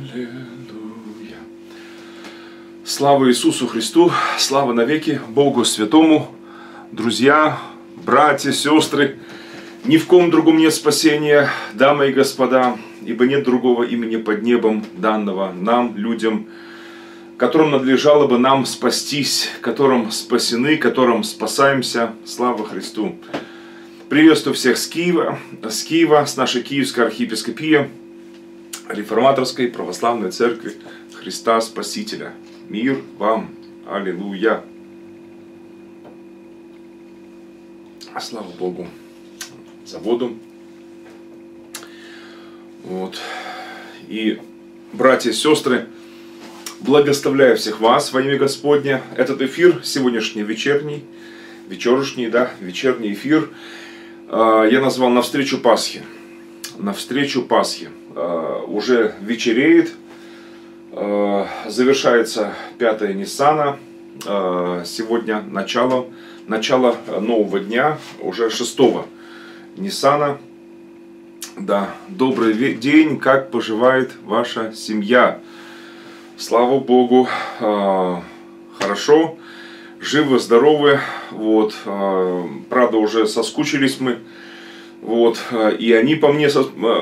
Аллилуйя. Слава Иисусу Христу, слава навеки Богу Святому. Друзья, братья, сестры, ни в ком другом нет спасения, дамы и господа, ибо нет другого имени под небом, данного нам, людям, которым надлежало бы нам спастись, которым спасены, которым спасаемся. Слава Христу! Приветствую всех с Киева, с нашей Киевской архиепископии, Реформаторской православной церкви Христа Спасителя. Мир вам! Аллилуйя! Слава Богу за воду. Вот. И, братья и сестры, благословляю всех вас во имя Господне. Этот эфир, сегодняшний вечерний эфир, я назвал «Навстречу Пасхе». Навстречу Пасхе. Уже вечереет, завершается 5 Ниссана, сегодня начало нового дня, уже 6 Ниссана. Да, добрый день, как поживает ваша семья? Слава Богу, хорошо, живы, здоровы, вот, правда уже соскучились мы. Вот, и они по мне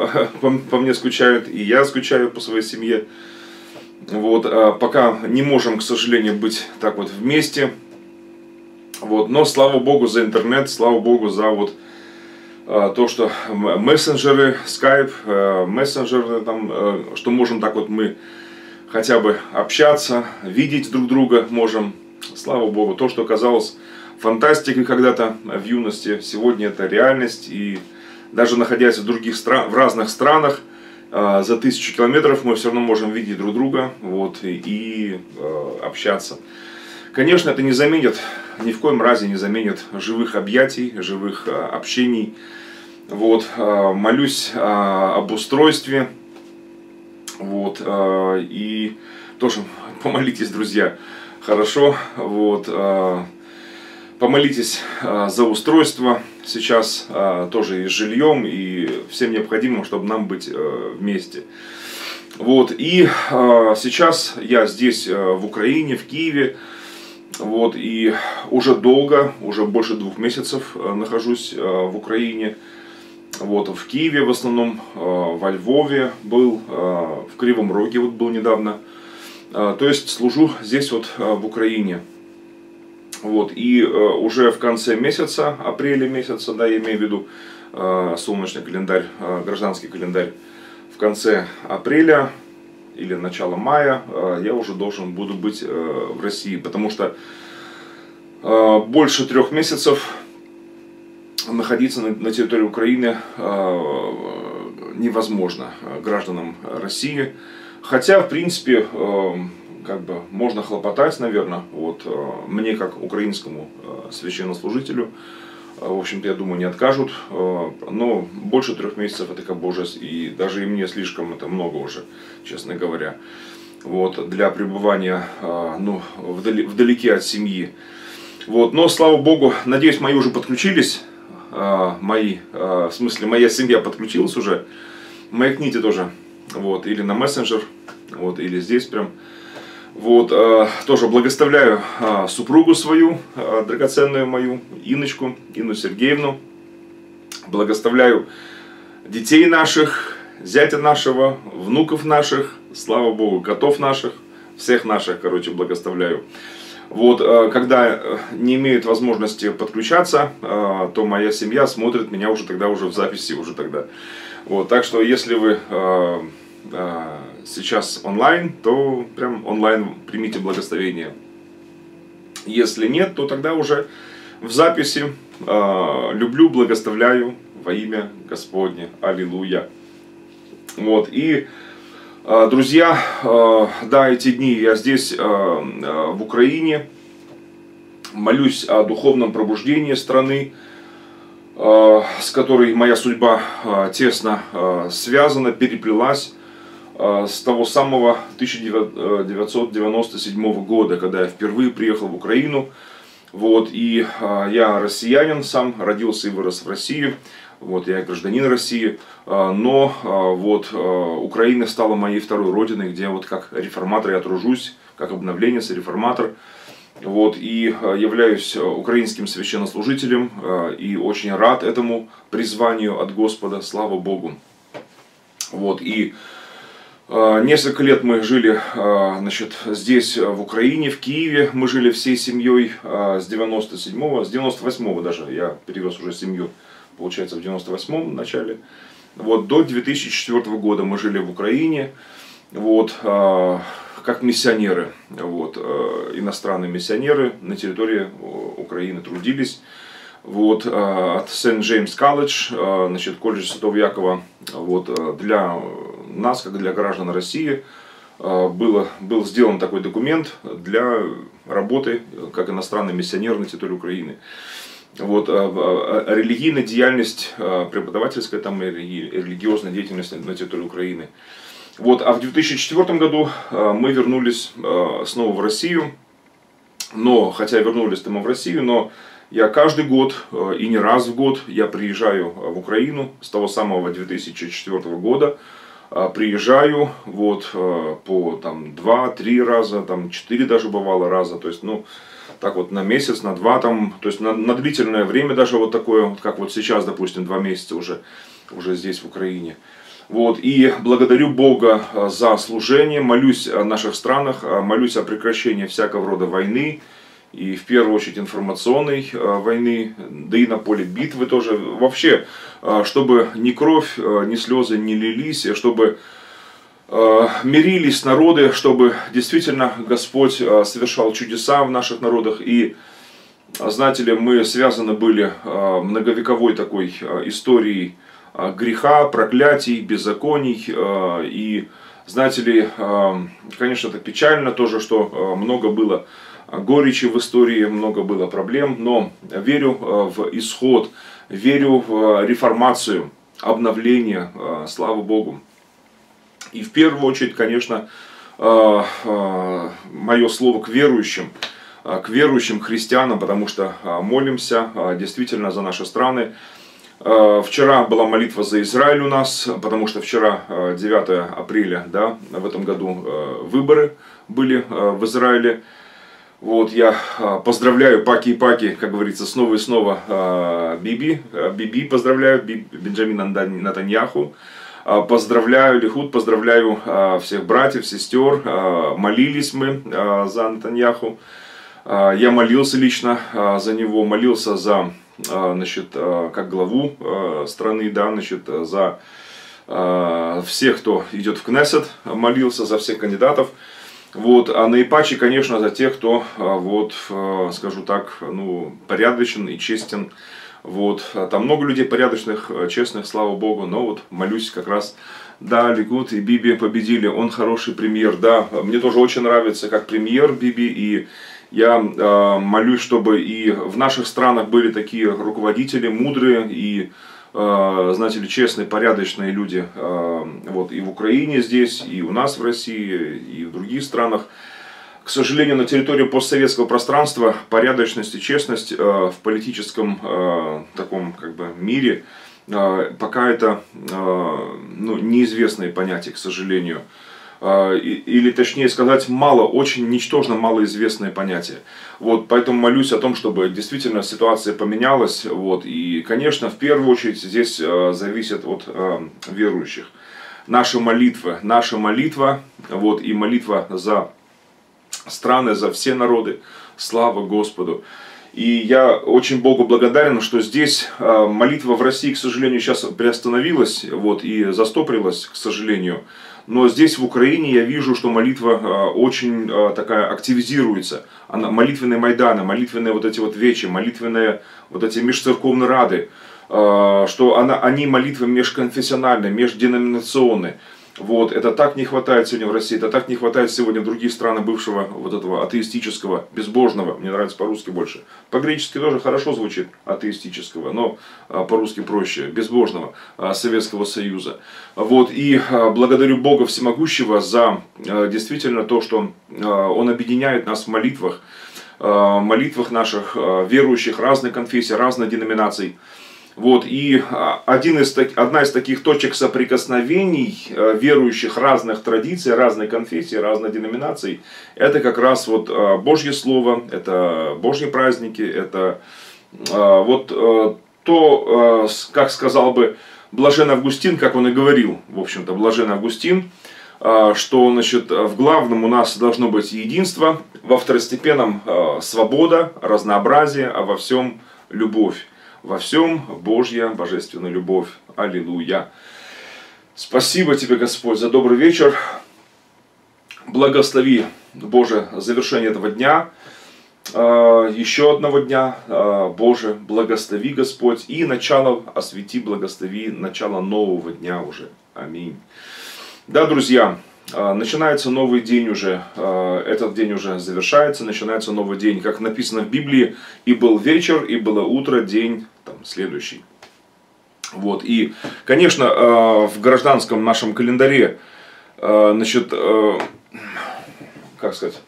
скучают, и я скучаю по своей семье. Вот, пока не можем, к сожалению, быть так вот вместе. Вот, но слава Богу за интернет, слава Богу за вот то, что мессенджеры, Skype, мессенджеры, там, что можем так вот мы хотя бы общаться, видеть друг друга можем. Слава Богу, то, что казалось фантастикой когда-то в юности, сегодня это реальность, и даже находясь в разных странах, за 1000 километров мы все равно можем видеть друг друга, вот, и общаться. Конечно, это не заменит, ни в коем разе не заменит живых объятий, живых общений. Вот, молюсь об устройстве, вот, и тоже помолитесь, друзья, хорошо, вот. Помолитесь за устройство сейчас тоже и с жильем, и всем необходимым, чтобы нам быть вместе. Вот, и сейчас я здесь в Украине, в Киеве, вот, и уже долго, уже больше 2 месяцев нахожусь в Украине. Вот, в Киеве в основном, во Львове был, в Кривом Роге вот был недавно. То есть служу здесь вот в Украине. Вот, и уже в конце месяца, апреля месяца, да, я имею в виду солнечный календарь, гражданский календарь, в конце апреля или начало мая я уже буду быть в России, потому что больше 3 месяцев находиться на территории Украины невозможно гражданам России, хотя, в принципе, как бы можно хлопотать, наверное, вот, мне как украинскому священнослужителю, в общем-то, я думаю, не откажут, но больше 3 месяцев это как бы уже, и даже и мне слишком это много уже, честно говоря, вот, для пребывания, ну, вдалеке от семьи. Вот, но, слава Богу, надеюсь, мои уже подключились, в смысле, моя семья подключилась уже, маякните тоже, вот, или на мессенджер, вот, или здесь прям. Вот, тоже благословляю супругу свою, драгоценную мою, Инну Сергеевну. Благословляю детей наших, зятя нашего, внуков наших, слава Богу, котов наших, всех наших, короче, благословляю. Вот, когда не имеют возможности подключаться, то моя семья смотрит меня уже тогда, уже в записи, уже тогда. Вот, так что, если вы сейчас онлайн, то прям онлайн примите благословение. Если нет, то тогда уже в записи. Люблю, благословляю во имя Господне. Аллилуйя. Вот, и, друзья, да, эти дни я здесь, в Украине, молюсь о духовном пробуждении страны, с которой моя судьба тесно связана, переплелась с того самого 1997 года, когда я впервые приехал в Украину. Вот, и я россиянин сам, родился и вырос в России. Вот, я гражданин России, но вот Украина стала моей второй родиной, где вот как реформатор я тружусь, как обновленец, реформатор. Вот, и являюсь украинским священнослужителем, и очень рад этому призванию от Господа, слава Богу. Вот, и несколько лет мы жили, значит, здесь, в Украине, в Киеве. Мы жили всей семьей с 97-го, с 98-го даже. Я перевез уже семью, получается, в 98-м начале. Вот, до 2004 года мы жили в Украине, вот, как миссионеры. Вот, иностранные миссионеры на территории Украины трудились. Вот, от Сент-Джеймс колледж, значит, колледж Святого Якова, вот, для нас, как для граждан России, был сделан такой документ для работы как иностранный миссионер на территории Украины. Вот, религийная деятельность, преподавательская там, религиозная деятельность на территории Украины. Вот, а в 2004 году мы вернулись снова в Россию, но, хотя вернулись мы в Россию, но я каждый год и не раз в год я приезжаю в Украину с того самого 2004 года. Приезжаю вот по там 2-3 раза, там 4 даже бывало раза, то есть, ну, так вот на месяц, на 2 там, то есть на длительное время даже вот такое, как вот сейчас, допустим, 2 месяца уже здесь в Украине. Вот, и благодарю Бога за служение, молюсь о наших странах, молюсь о прекращении всякого рода войны, и в первую очередь информационной войны, да и на поле битвы тоже. Вообще, чтобы ни кровь, ни слезы не лились, чтобы мирились народы, чтобы действительно Господь совершал чудеса в наших народах. И, знаете ли, мы связаны были многовековой такой историей греха, проклятий, беззаконий. И, знаете ли, конечно, это печально тоже, что много было горечи в истории, много было проблем, но верю в исход, верю в реформацию, обновление, слава Богу. И в первую очередь, конечно, мое слово к верующим христианам, потому что молимся действительно за наши страны. Вчера была молитва за Израиль у нас, потому что вчера, 9 апреля, да, в этом году выборы были в Израиле. Вот, я поздравляю Паки и Паки, как говорится, снова и снова Биби поздравляю, Бенджамина Натаньяху. Поздравляю Лихуд, поздравляю всех братьев, сестер. Молились мы за Натаньяху. Я молился лично за него, молился за, значит, как главу страны, да, значит, за всех, кто идет в Кнессет, молился за всех кандидатов. Вот, а наипаче, конечно, за тех, кто, вот, скажу так, ну, порядочен и честен. Вот, там много людей порядочных, честных, слава Богу, но вот молюсь как раз, да, Ликуд и Биби победили, он хороший премьер, да, мне тоже очень нравится как премьер Биби, и я молюсь, чтобы и в наших странах были такие руководители, мудрые и, знаете ли, честные, порядочные люди, вот, и в Украине здесь, и у нас в России, и в других странах. К сожалению, на территории постсоветского пространства порядочность и честность в политическом таком как бы мире пока это ну, неизвестные понятия, к сожалению. Или точнее сказать, мало, очень ничтожно малоизвестные понятия. Вот, поэтому молюсь о том, чтобы действительно ситуация поменялась. Вот, и, конечно, в первую очередь здесь зависит от верующих. Наша молитва, вот, и молитва за страны, за все народы, слава Господу. И я очень Богу благодарен, что здесь молитва в России, к сожалению, сейчас приостановилась, вот, и застопорилась, к сожалению. Но здесь, в Украине, я вижу, что молитва очень такая активизируется. Она, молитвенные майданы, молитвенные вот эти вот вечи, молитвенные вот эти межцерковные рады, что они молитвы межконфессиональные, межденоминационные. Вот, это так не хватает сегодня в России, это так не хватает сегодня в других странах бывшего вот этого атеистического, безбожного, мне нравится по-русски больше. По-гречески тоже хорошо звучит, атеистического, но по-русски проще, безбожного Советского Союза. Вот, и благодарю Бога Всемогущего за действительно то, что Он объединяет нас в молитвах наших верующих разных конфессий, разных деноминаций. Вот, и одна из таких точек соприкосновений верующих разных традиций, разной конфессий, разных деноминаций, это как раз вот Божье Слово, это Божьи праздники, это вот то, как сказал бы Блажен Августин, как он и говорил, в общем-то, Блажен Августин, что, значит, в главном у нас должно быть единство, во второстепенном свобода, разнообразие, а во всем любовь. Во всем Божья божественная любовь. Аллилуйя. Спасибо тебе, Господь, за добрый вечер. Благослови, Боже, завершение этого дня. Еще одного дня, Боже, благослови, Господь. И начало освети, благослови, начало нового дня уже. Аминь. Да, друзья, начинается новый день уже, этот день уже завершается, начинается новый день, как написано в Библии, и был вечер, и было утро, день там, следующий. Вот, и, конечно, в гражданском нашем календаре, значит, как сказать,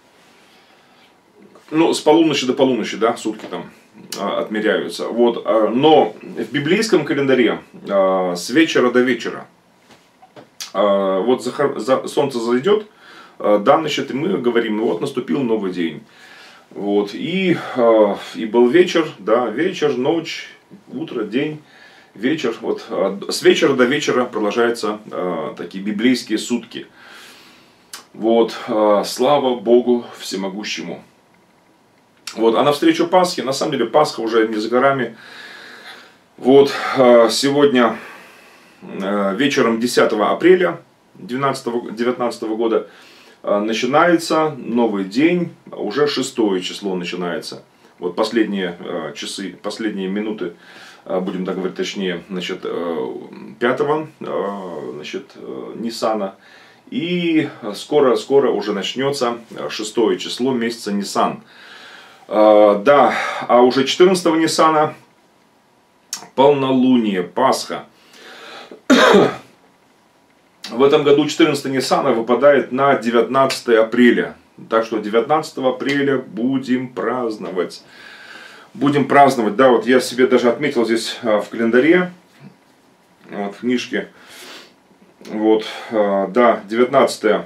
ну, с полуночи до полуночи, да, сутки там отмеряются, вот, но в библейском календаре с вечера до вечера, вот солнце зайдет, да, значит, и мы говорим, ну вот наступил новый день. Вот, и был вечер, да, вечер, ночь, утро, день, вечер. Вот, с вечера до вечера продолжаются такие библейские сутки. Вот, слава Богу Всемогущему. Вот, а навстречу Пасхе, на самом деле Пасха уже не за горами. Вот, сегодня вечером 10 апреля 2019 года начинается новый день, уже 6 число начинается. Вот последние часы, последние минуты, будем так говорить точнее, значит, 5-го, значит, Ниссана. И скоро уже начнется 6 число месяца Ниссан. Да, а уже 14-го Ниссана полнолуние, Пасха. В этом году 14 Ниссана выпадает на 19 апреля. Так что 19 апреля будем праздновать. Будем праздновать. Да, вот я себе даже отметил здесь в календаре, вот, в книжке. Вот, да, 19.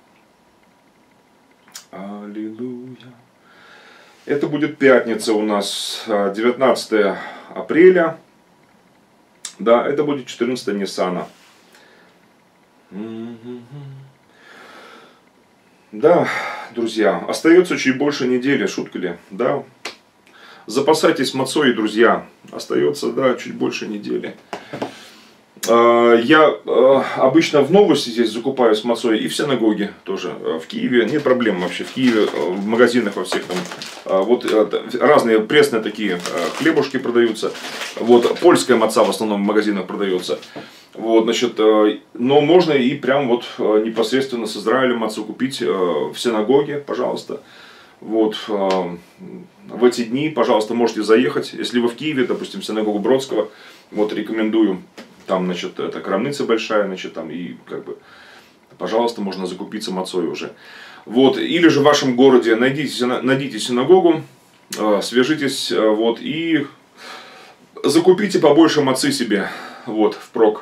Аллилуйя. Это будет пятница у нас, 19 апреля. Да, это будет 14 Ниссана. Да, друзья, остается чуть больше недели, шутка ли, да? Запасайтесь мацой, друзья, остается, да, чуть больше недели. Я обычно в Новости здесь закупаю с мацой и в синагоге тоже. В Киеве нет проблем вообще. В Киеве, в магазинах во всех там вот разные пресные такие хлебушки продаются. Вот польская маца в основном в магазинах продается. Вот, значит, но можно и прям вот непосредственно с Израиля мацу купить в синагоге, пожалуйста. Вот в эти дни, пожалуйста, можете заехать. Если вы в Киеве, допустим, в синагогу Бродского, вот рекомендую. Там, значит, это крамница большая, значит, там и как бы, пожалуйста, можно закупиться мацой уже. Вот, или же в вашем городе найдите синагогу, свяжитесь, вот, и закупите побольше мацы себе, вот, впрок,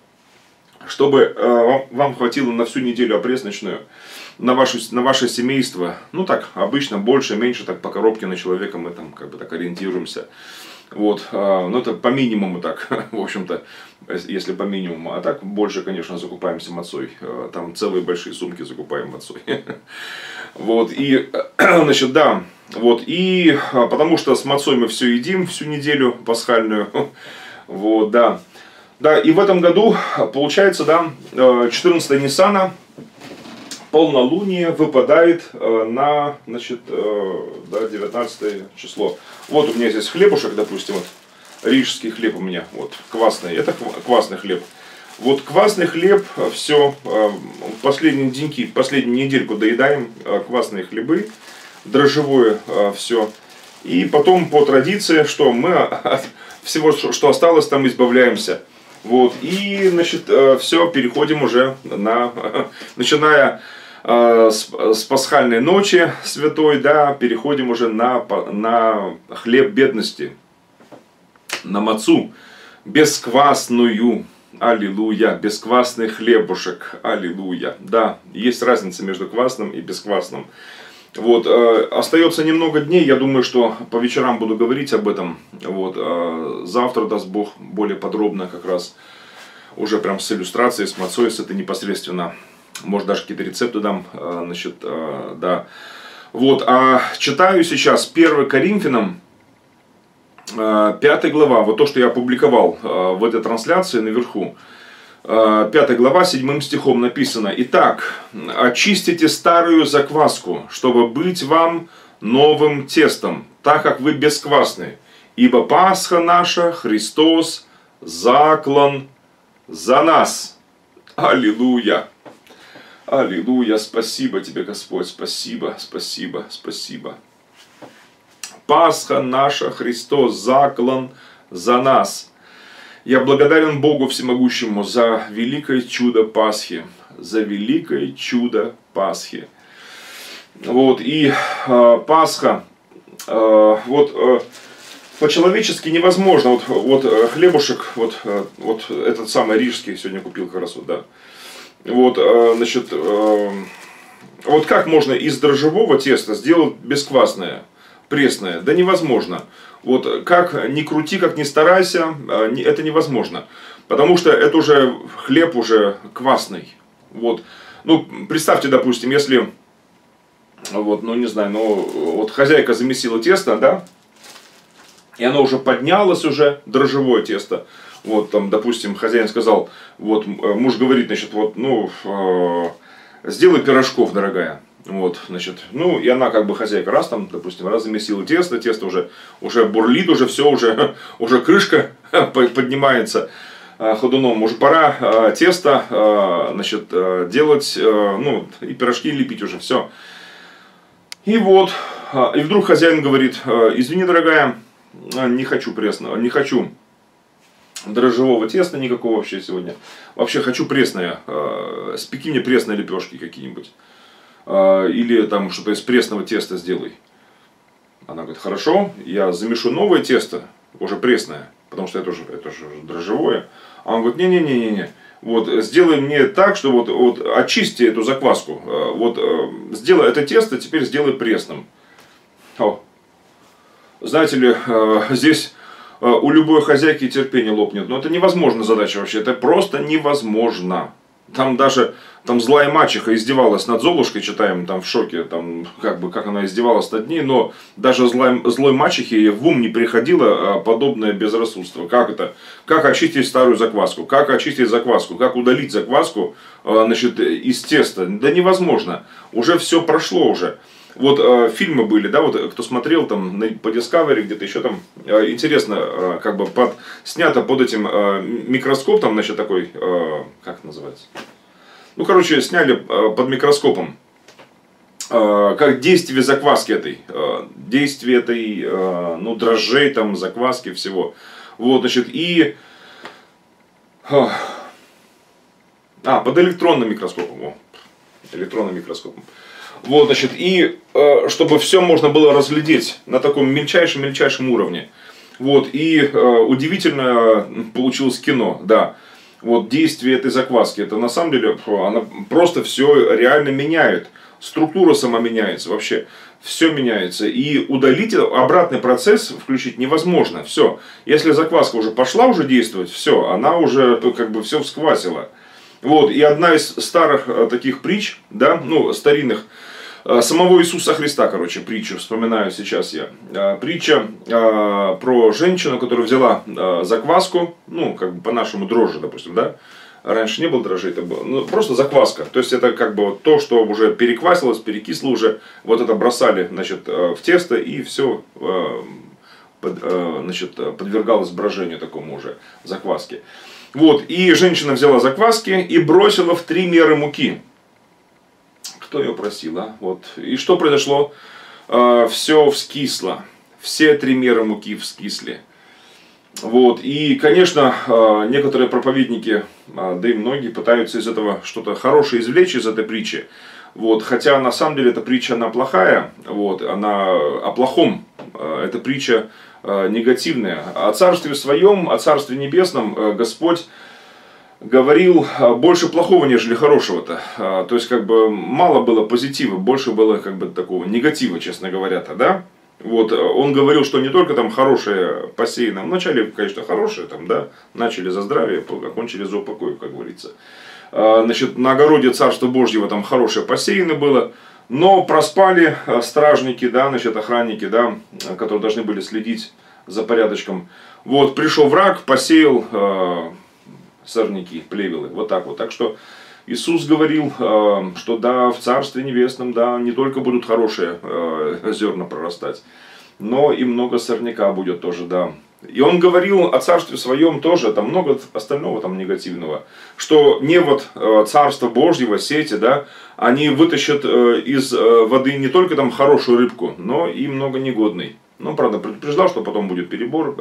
чтобы вам хватило на всю неделю опресночную, на ваше семейство. Ну так, обычно больше, меньше, так по коробке на человека мы там как бы так ориентируемся. Вот, ну это по минимуму так, в общем-то, если по минимуму. А так больше, конечно, закупаемся мацой. Там целые большие сумки закупаем мацой. Вот, и, значит, да, вот, и потому что с мацой мы все едим всю неделю пасхальную. Вот, да. Да, и в этом году, получается, да, 14 Ниссана, полнолуние выпадает на, значит, да, 19 число. Вот у меня здесь хлебушек, допустим, вот, рижский хлеб у меня, вот, квасный, это квасный хлеб. Вот квасный хлеб, все, последние деньки, последнюю недельку доедаем квасные хлебы, дрожжевое все. И потом по традиции, что мы от всего, что осталось, там избавляемся. Вот, и, значит, все, переходим уже на, начиная с пасхальной ночи святой, да, переходим уже на хлеб бедности, на мацу. бесквасную, аллилуйя, бесквасный хлебушек, аллилуйя. Да, есть разница между квасным и бесквасным. Вот, остается немного дней, я думаю, что по вечерам буду говорить об этом. Вот, завтра, даст Бог, более подробно как раз, уже прям с иллюстрацией, с мацой, с этой непосредственно. Может, даже какие-то рецепты дам, значит, да. Вот, читаю сейчас 1 Коринфянам, 5 глава, вот то, что я опубликовал в этой трансляции наверху. 5 глава, 7 стихом написано: «Итак, очистите старую закваску, чтобы быть вам новым тестом, так как вы бесквасны. Ибо Пасха наша, Христос, заклан за нас». Аллилуйя! Аллилуйя! Спасибо тебе, Господь! Спасибо, спасибо, спасибо! Пасха наша, Христос, заклан за нас. Я благодарен Богу Всемогущему за великое чудо Пасхи. За великое чудо Пасхи. Вот, и Пасха, вот, по-человечески невозможно. Вот хлебушек, вот этот самый рижский сегодня купил как раз, вот, да. Вот, значит, вот как можно из дрожжевого теста сделать бесквасное, пресное? Да невозможно. Вот как ни крути, как ни старайся, это невозможно. Потому что это уже хлеб уже квасный. Вот. Ну, представьте, допустим, если, вот, ну не знаю, ну вот хозяйка замесила тесто, да, и оно уже поднялось, уже дрожжевое тесто. Вот там, допустим, хозяин сказал, вот муж говорит, значит, вот, ну, сделай пирожков, дорогая. Вот, значит, ну, и она, как бы, хозяйка, раз там, допустим, раз замесила тесто уже бурлит, уже все, уже крышка поднимается ходуном, уже пора тесто, значит, делать, ну, и пирожки лепить уже, все. И вот, и вдруг хозяин говорит: извини, дорогая, не хочу пресного, не хочу дрожжевого теста никакого вообще сегодня, вообще хочу пресное, спеки мне пресные лепешки какие-нибудь. Или там что-то из пресного теста сделай. Она говорит: хорошо, я замешу новое тесто, уже пресное, потому что это же дрожжевое. А он говорит: не-не-не-не, вот сделай мне так, что вот очисти эту закваску, вот сделай это тесто, теперь сделай пресным. О. Знаете ли, здесь у любой хозяйки терпение лопнет, но это невозможная задача вообще, это просто невозможно. Там даже злая мачеха издевалась над Золушкой, читаем там в шоке, там как она издевалась над ней, но даже злой мачехе в ум не приходило подобное безрассудство. Как это? Как очистить старую закваску? Как очистить закваску? Как удалить закваску, значит, из теста? Да невозможно. Уже все прошло уже. Вот фильмы были, да, вот кто смотрел там по Discovery, где-то еще там, интересно, как бы снято под этим микроскоп, там, значит, такой, как это называется? Ну, короче, сняли под микроскопом, как действие закваски этой, ну, дрожжей, там, закваски, всего. Вот, значит, и... под электронным микроскопом, электронным микроскопом. Вот, значит, и чтобы все можно было разглядеть на таком мельчайшем уровне. Вот, и удивительно получилось кино, да. Вот действие этой закваски, это на самом деле, она просто все реально меняет. Структура сама меняется, вообще все меняется. И удалить обратный процесс, включить невозможно. Все, если закваска уже пошла уже действовать, все, она уже как бы все всквасила. Вот, и одна из старых таких притч, да, ну, старинных, самого Иисуса Христа, короче, притчу вспоминаю сейчас я. Притча про женщину, которая взяла закваску, ну, как бы по-нашему дрожжи, допустим, да. Раньше не было дрожжей, это было, ну, просто закваска. То есть это как бы вот то, что уже переквасилось, перекисло уже, вот это бросали, значит, в тесто, и все, значит, подвергалось брожению такому уже закваске. Вот, и женщина взяла закваски и бросила в 3 меры муки. Кто ее просил, а? Вот. И что произошло? Все вскисло. Все 3 меры муки вскисли. Вот. И, конечно, некоторые проповедники, да и многие, пытаются из этого что-то хорошее извлечь из этой притчи. Вот. Хотя, на самом деле, эта притча, она плохая. Вот. Она о плохом. Это притча негативная. О Царстве Своем, о Царстве Небесном Господь говорил больше плохого, нежели хорошего-то. То есть, как бы, мало было позитива, больше было, как бы, такого негатива, честно говоря-то, да? Вот, он говорил, что не только там хорошее посеяно, вначале, конечно, хорошее, там, да, начали за здравие, окончили за упокой, как говорится. Значит, на огороде Царства Божьего там хорошее посеяно было, но проспали стражники, да, значит, охранники, да, которые должны были следить за порядочком. Вот, пришел враг, посеял сорняки, плевелы, вот так вот. Так что Иисус говорил, что да, в Царстве Небесном, да, не только будут хорошие зерна прорастать, но и много сорняка будет тоже, да. И он говорил о Царстве Своем тоже, там много остального там негативного, что не вот Царство Божьего, сети, да, они вытащат из воды не только там хорошую рыбку, но и много негодной. Ну, правда, предупреждал, что потом будет перебор,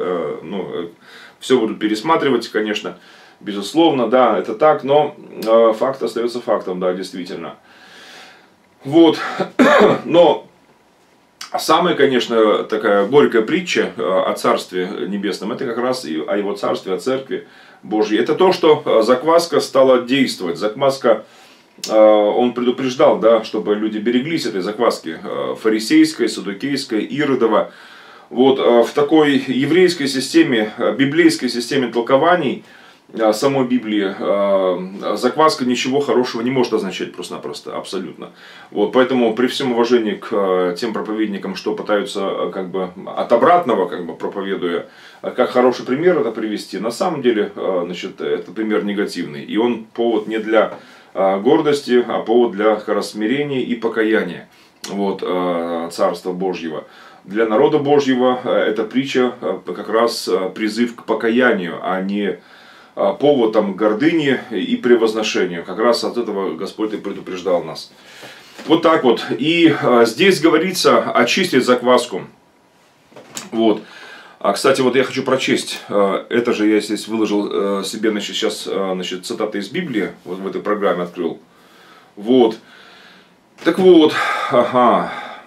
все будут пересматривать, конечно. Безусловно, да, это так, но факт остается фактом, да, действительно. Вот, но самая, конечно, такая горькая притча о Царстве Небесном, это как раз и о Его Царстве, о Церкви Божьей. Это то, что закваска стала действовать. Закваска, он предупреждал, да, чтобы люди береглись этой закваски фарисейской, саддукейской, иродова. Вот, в такой еврейской системе, библейской системе толкований, самой Библии, закваска ничего хорошего не может означать просто-напросто, абсолютно. Вот, поэтому при всем уважении к тем проповедникам, что пытаются как бы от обратного, как бы проповедуя, как хороший пример это привести, на самом деле, значит, это пример негативный. И он повод не для гордости, а повод для как раз смирения и покаяния, вот, Царства Божьего. Для народа Божьего эта притча как раз призыв к покаянию, а не повод там гордыни и превозношению. Как раз от этого Господь и предупреждал нас. Вот так вот. И здесь говорится очистить закваску. Вот. Кстати, вот я хочу прочесть. Это же я здесь выложил себе, значит, сейчас, значит, цитаты из Библии. Вот в этой программе открыл. Вот. Так вот. Ага.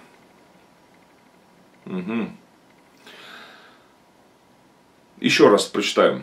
Угу. Еще раз прочитаем.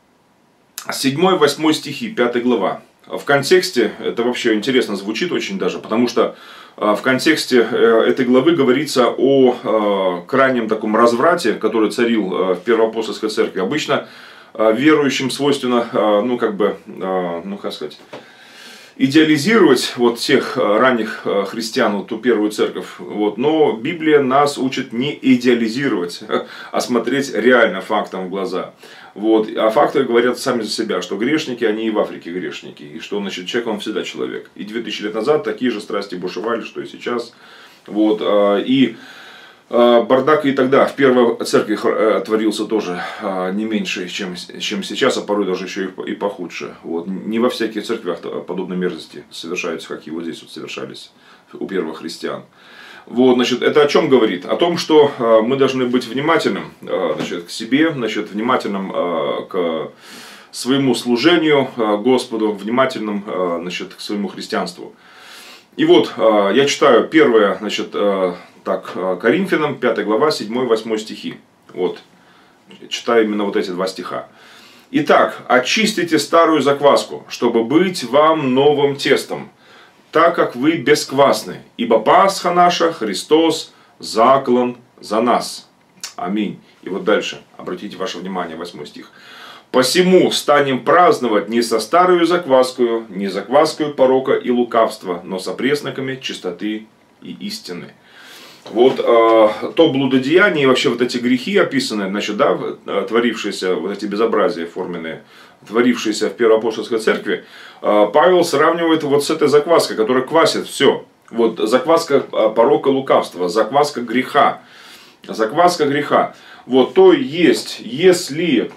7-8 стихи, 5 глава. В контексте, это вообще интересно звучит очень даже, потому что в контексте этой главы говорится о крайнем таком разврате, который царил в Первоапостольской церкви. Обычно верующим свойственно, ну как бы, ну как сказать, идеализировать вот тех ранних христиан, вот ту первую церковь. Вот. Но Библия нас учит не идеализировать, а смотреть реально фактам в глаза. Вот. А факты говорят сами за себя, что грешники, они и в Африке грешники. И что, значит, человек, он всегда человек. И 2000 лет назад такие же страсти бушевали, что и сейчас. Вот. И бардак и тогда в первой церкви творился тоже не меньше, чем сейчас, а порой даже еще и похудше. Вот. Не во всяких церквях подобные мерзости совершаются, как и вот здесь вот совершались у первых христиан. Вот, значит, это о чем говорит? О том, что мы должны быть внимательным, значит, к себе, значит, внимательным к своему служению Господу, внимательным, значит, к своему христианству. И вот я читаю первое, значит, так, Коринфянам, 5 глава, 7-8 стихи. Вот, читаю именно вот эти два стиха. Итак, очистите старую закваску, чтобы быть вам новым тестом, так как вы бесквасны, ибо Пасха наша, Христос, заклан за нас. Аминь. И вот дальше, обратите ваше внимание, 8 стих. Посему станем праздновать не со старою закваскою, не закваскою порока и лукавства, но со пресноками чистоты и истины. Вот то блудодеяние и вообще вот эти грехи описанные, значит, да, творившиеся, вот эти безобразия форменные, творившиеся в Первоапостольской церкви, Павел сравнивает вот с этой закваской, которая квасит все. Вот закваска порока лукавства, закваска греха. Закваска греха. Вот то есть, если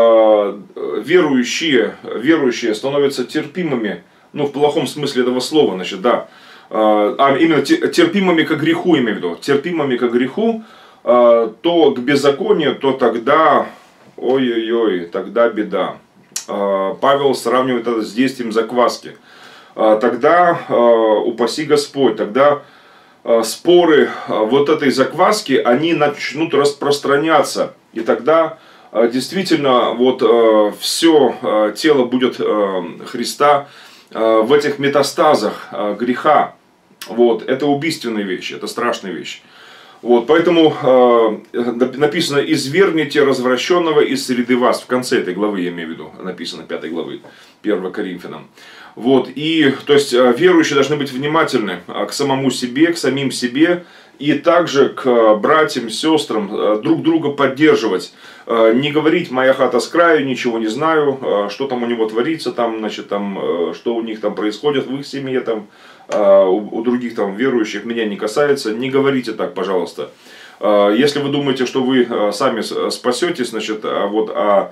верующие становятся терпимыми, ну в плохом смысле этого слова, значит, да, именно терпимыми к греху, имею в виду, терпимыми к греху, то к беззаконию, то тогда, ой-ой-ой, тогда беда. Павел сравнивает это с действием закваски. Тогда, упаси Господь, тогда споры вот этой закваски, они начнут распространяться. И тогда действительно вот все тело будет Христа в этих метастазах греха. Вот, это убийственная вещь, это страшная вещь. Вот, поэтому написано: «Извергните развращенного из среды вас». В конце этой главы, я имею в виду, написано 5 главы, 1 Коринфянам. Вот, и, то есть, верующие должны быть внимательны к самому себе, к самим себе, и также к братьям, сестрам, друг друга поддерживать. Не говорить: моя хата с краю, ничего не знаю, что там у него творится, там, значит, там, что у них там происходит в их семье, там, у других там верующих, меня не касается. Не говорите так, пожалуйста. Если вы думаете, что вы сами спасетесь, значит, вот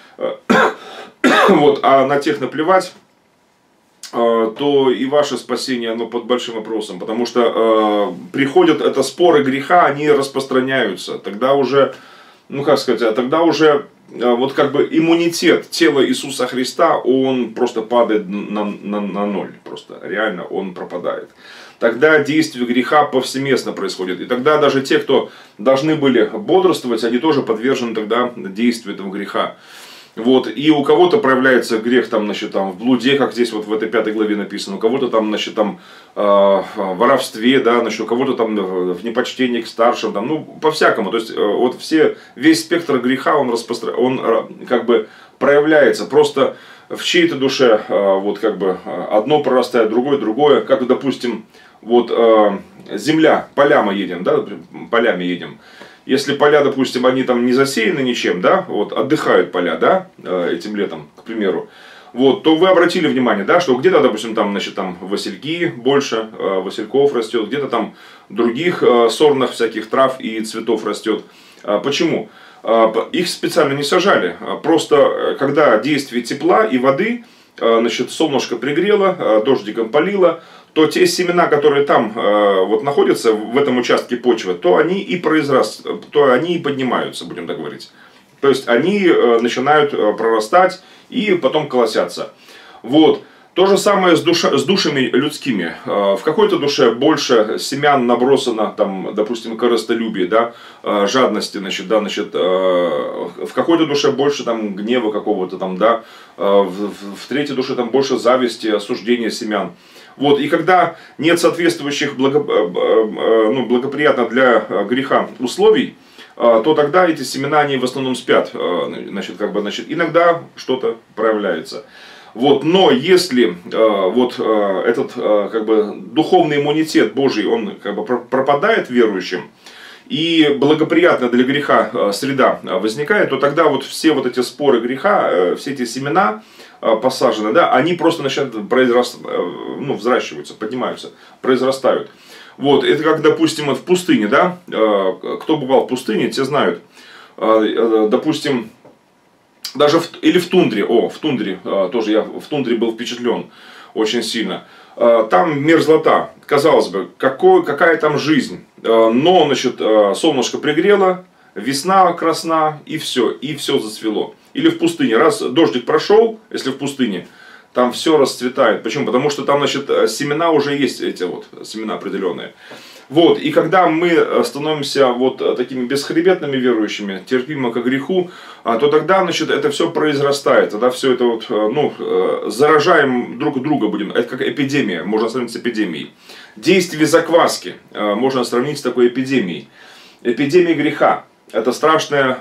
на тех наплевать, то и ваше спасение, оно под большим вопросом. Потому что приходят это споры греха, они распространяются. Тогда уже, ну как сказать, тогда уже вот как бы иммунитет тела Иисуса Христа, он просто падает на ноль. Просто реально он пропадает. Тогда действие греха повсеместно происходит. И тогда даже те, кто должны были бодрствовать, они тоже подвержены тогда действию этого греха. Вот, и у кого-то проявляется грех там, значит, там, в блуде, как здесь вот в этой 5 главе написано, у кого-то там, значит, там, в воровстве, да, значит, у кого-то там в непочтении к старшим, там, ну, по-всякому. То есть, вот весь спектр греха, он как бы проявляется. Просто в чьей-то душе, вот как бы, одно прорастает, другое, как, допустим, вот земля, поля мы едем, да, полями едем. Если поля, допустим, они там не засеяны ничем, да, вот отдыхают поля, да, этим летом, к примеру, вот, то вы обратили внимание, да, что где-то, допустим, там, значит, там васильки больше, васильков растет, где-то там других сорных всяких трав и цветов растет. Почему? Их специально не сажали, просто когда действие тепла и воды, значит, солнышко пригрело, дождиком полило, то те семена, которые там вот находятся, в этом участке почвы, то они и то они и поднимаются, будем так говорить. То есть они начинают прорастать и потом колосятся. Вот. То же самое с душами людскими. В какой-то душе больше семян набросано, там, допустим, корыстолюбие, да, жадности, значит, да, значит, в какой-то душе больше там гнева какого-то там, да, в третьей душе там больше зависти, осуждения семян. Вот, и когда нет соответствующих благоприятных для греха условий, то тогда эти семена, они в основном спят. Значит, как бы, значит, иногда что-то проявляется. Вот, но если вот этот как бы духовный иммунитет Божий, он как бы пропадает верующим, и благоприятная для греха среда возникает, то тогда вот все вот эти споры греха, все эти семена посажены, да, они просто начинают взращиваются, поднимаются, произрастают. Вот, это как, допустим, в пустыне, да, кто бывал в пустыне, те знают, допустим, даже или в тундре, в тундре, тоже я в тундре был впечатлен очень сильно. Там мерзлота, казалось бы, какая там жизнь, но, значит, солнышко пригрело, весна красна, и все зацвело. Или в пустыне, раз дождик прошел, если в пустыне, там все расцветает. Почему? Потому что там, значит, семена уже есть, эти вот семена определенные. Вот, и когда мы становимся вот такими бесхребетными верующими, терпимо к греху, то тогда, значит, это все произрастает, тогда все это вот, заражаем друг друга будем, это как эпидемия, можно сравнить с эпидемией. Действие закваски можно сравнить с такой эпидемией. Эпидемия греха, это страшная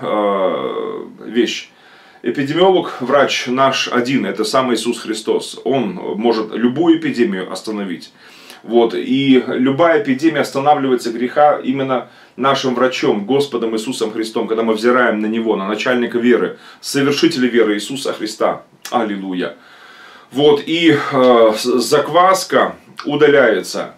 вещь. Эпидемиолог, врач наш один, это сам Иисус Христос, он может любую эпидемию остановить. Вот, и любая эпидемия останавливается греха именно нашим врачом, Господом Иисусом Христом, когда мы взираем на Него, на начальника веры, совершителя веры Иисуса Христа. Аллилуйя. Вот, и закваска удаляется,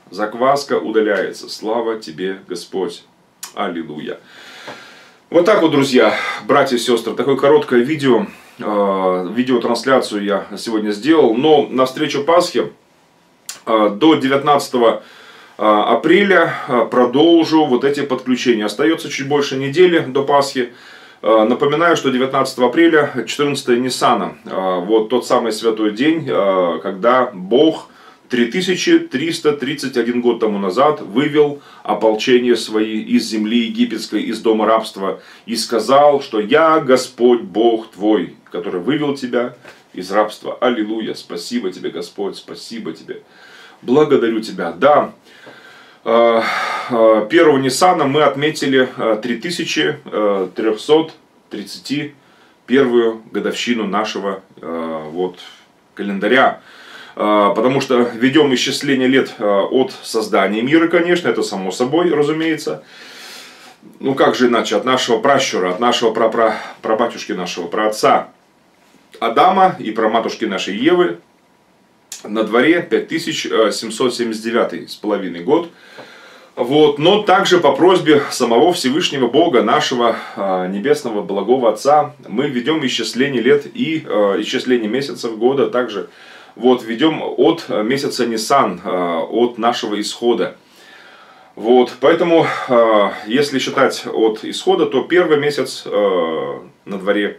слава Тебе, Господь. Аллилуйя. Вот так вот, друзья, братья и сестры, такое короткое видео, видеотрансляцию я сегодня сделал, но на встречу Пасхи до 19 апреля продолжу вот эти подключения. Остается чуть больше недели до Пасхи. Напоминаю, что 19 апреля, 14 Ниссана, вот тот самый святой день, когда Бог 3331 год тому назад вывел ополчение свои из земли египетской, из дома рабства, и сказал, что «Я Господь Бог твой, который вывел тебя из рабства». Аллилуйя! Спасибо тебе, Господь, спасибо тебе. Благодарю тебя. Да, 1 Ниссана мы отметили 3331 годовщину нашего календаря. Потому что ведем исчисление лет от создания мира, конечно, это само собой, разумеется. Ну как же иначе, от нашего пращура, от нашего прабатюшки нашего, праотца Адама и праматушки нашей Евы. На дворе 5779,5 год. Вот. Но также по просьбе самого Всевышнего Бога, нашего небесного благого Отца, мы ведем исчисление лет и исчисление месяцев года также. Вот, ведем от месяца Ниссан, от нашего исхода. Вот, поэтому, если считать от исхода, то первый месяц на дворе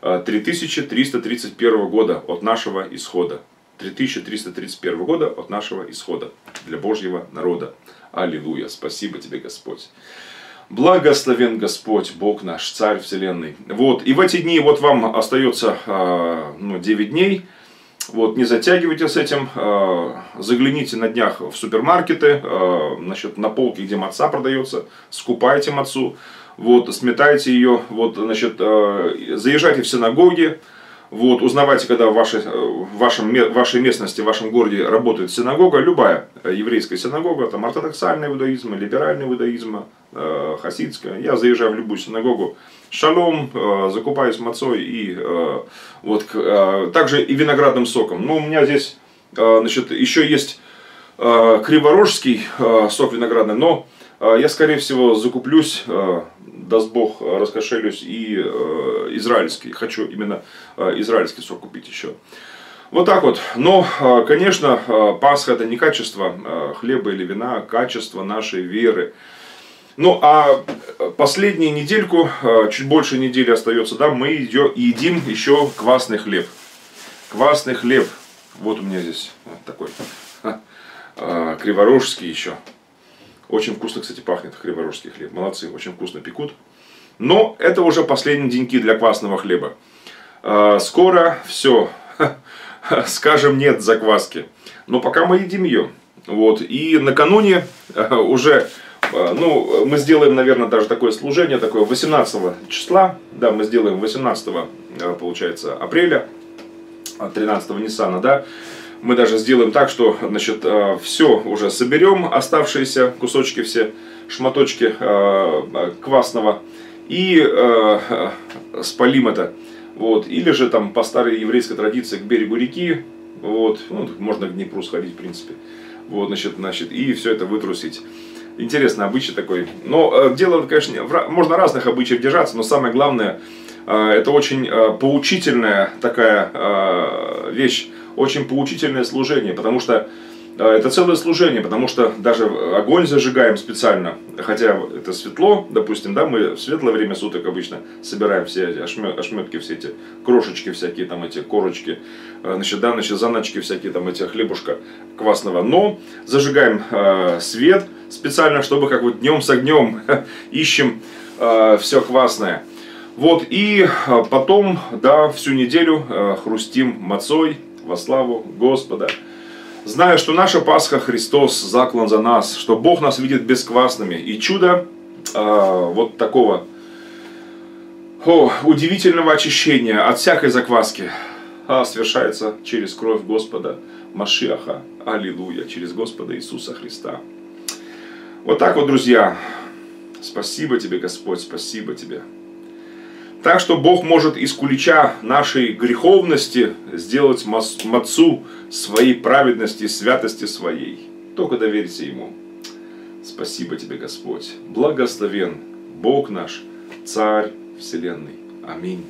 3331 года от нашего исхода. 3331 года от нашего исхода для Божьего народа. Аллилуйя! Спасибо тебе, Господь. Благословен Господь, Бог наш, Царь Вселенной. Вот, и в эти дни вот вам остается 9 дней. Вот, не затягивайте с этим, загляните на днях в супермаркеты, на полке, где маца продается, скупайте мацу, вот, сметайте ее, вот, заезжайте в синагоги, вот, узнавайте, когда в вашей местности, в вашем городе работает синагога, любая еврейская синагога, там ортодоксальный иудаизм, либеральный иудаизм, хасидская. Я заезжаю в любую синагогу, шалом, закупаюсь мацой и также и виноградным соком. Но у меня здесь еще есть криворожский сок виноградный, но я скорее всего закуплюсь, даст Бог, раскошелюсь, и израильский. Хочу именно израильский сок купить еще. Вот так вот. Но, конечно, Пасха — это не качество хлеба или вина, а качество нашей веры. Ну, а последнюю недельку, чуть больше недели остается, да, мы едим еще квасный хлеб. Квасный хлеб. Вот у меня здесь вот такой криворожский еще. Очень вкусно, кстати, пахнет криворожский хлеб. Молодцы, очень вкусно пекут. Но это уже последние деньки для квасного хлеба. Скоро все. Скажем нет закваске. Но пока мы едим ее. Вот. И накануне уже... мы сделаем, наверное, даже такое служение, такое 18 числа, да, мы сделаем 18, получается, апреля, 13 Ниссана, да, мы даже сделаем так, что, все уже соберем, оставшиеся кусочки все, шматочки квасного, и спалим это, вот, или же там по старой еврейской традиции к берегу реки, вот, можно к Днепру сходить, в принципе, вот, и все это вытрусить. Интересный обычай такой. Но дело, конечно, можно разных обычаев держаться, но самое главное, это очень поучительная такая вещь, очень поучительное служение, потому что это целое служение, потому что даже огонь зажигаем специально, хотя это светло, допустим, да, мы в светлое время суток обычно собираем все эти ошметки, все эти крошечки всякие, там эти корочки, заначки всякие, там эти хлебушка квасного, но зажигаем свет специально, чтобы как вот днем с огнем ищем все квасное. Вот, и потом, да, всю неделю хрустим мацой во славу Господа. Зная, что наша Пасха Христос заклан за нас, что Бог нас видит бесквасными. И чудо вот такого удивительного очищения от всякой закваски совершается через кровь Господа Машиаха. Аллилуйя, через Господа Иисуса Христа. Вот так вот, друзья. Спасибо тебе, Господь, спасибо тебе. Так что Бог может из кулича нашей греховности сделать мацу своей праведности, святости своей. Только доверься Ему. Спасибо тебе, Господь. Благословен Бог наш, Царь Вселенной. Аминь.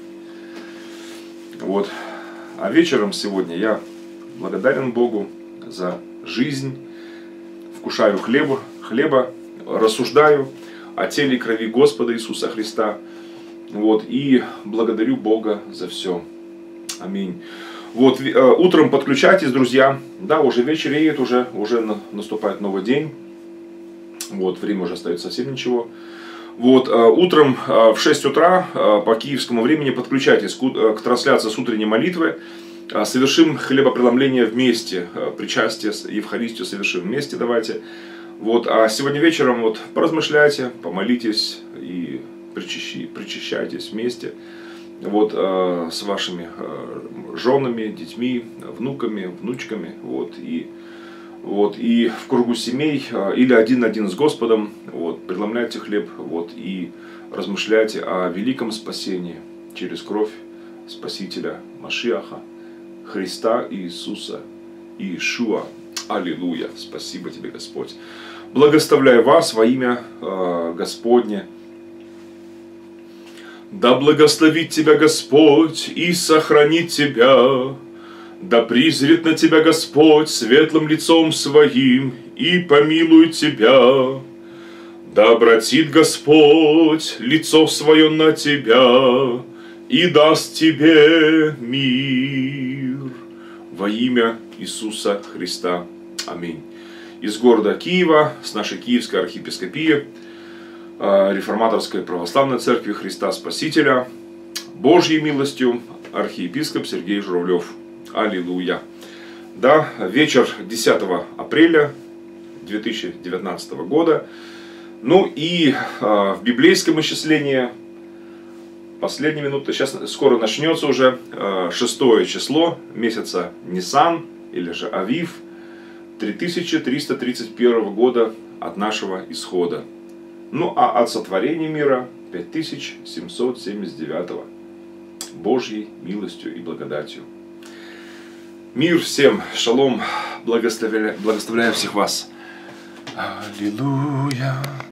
Вот. А вечером сегодня я благодарен Богу за жизнь. Вкушаю хлеба, рассуждаю о теле и крови Господа Иисуса Христа. Вот, и благодарю Бога за все. Аминь. Вот, утром подключайтесь, друзья. Да, уже вечереет, уже наступает новый день. Вот, время уже остается совсем ничего. Вот, утром в 6 утра по киевскому времени подключайтесь к трансляции с утренней молитвы. Совершим хлебопреломление вместе, причастие, Евхаристию совершим вместе, давайте. Вот, а сегодня вечером вот поразмышляйте, помолитесь и причащайтесь вместе. Вот, с вашими женами, детьми, внуками, внучками. Вот, и в кругу семей, или один на один с Господом, вот, преломляйте хлеб, вот, и размышляйте о великом спасении через кровь Спасителя Машиаха, Христа Иисуса, Иешуа. Аллилуйя! Спасибо тебе, Господь! Благословляю вас во имя Господне. Да благословит тебя Господь и сохранит тебя. Да призрит на тебя Господь светлым лицом своим и помилует тебя. Да обратит Господь лицо свое на тебя и даст тебе мир. Во имя Иисуса Христа. Аминь. Из города Киева, с нашей Киевской архиепископии, Реформаторской православной церкви Христа Спасителя, Божьей милостью, архиепископ Сергей Журавлев. Аллилуйя. Да, вечер 10 апреля 2019 года. Ну и в библейском исчислении последние минуты, сейчас скоро начнется уже 6 число месяца Нисан, или же Авив, 3331 года от нашего исхода. Ну а от сотворения мира 5779 Божьей милостью и благодатью. Мир всем, шалом, благословляю всех вас. Аллилуйя.